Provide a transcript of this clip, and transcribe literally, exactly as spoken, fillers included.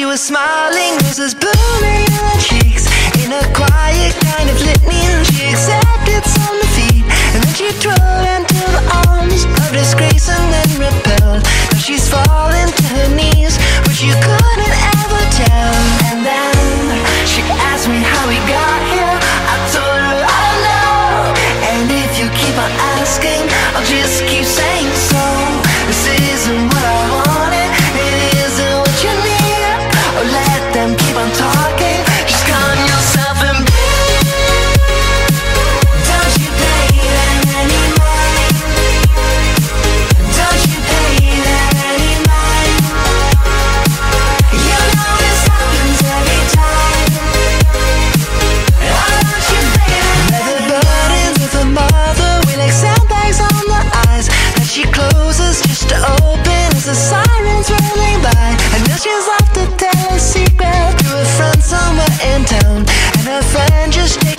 was smiling, roses blooming in her cheeks. In a quiet kind of litany, she accepted some defeat, and then she drove into the arms of disgrace and then repelled. Now she's fallen to her knees, which you couldn't ever tell. And then she asked me how we got here. I told her I don't know, and if you keep on asking, I'll just keep saying so. This isn't what I wanted, it isn't what you need. Oh, let them keep on talking, just calm yourself and breathe. Don't you pay them any mind? Don't you pay them any mind? You know this happens every time. Oh, don't you pay them any mind? Leather burdens with a mother, we like sandbags on the eyes that she closes just to open as the sirens rolling by. And now she's off to tell a secret to a friend somewhere in town, and her friend just takes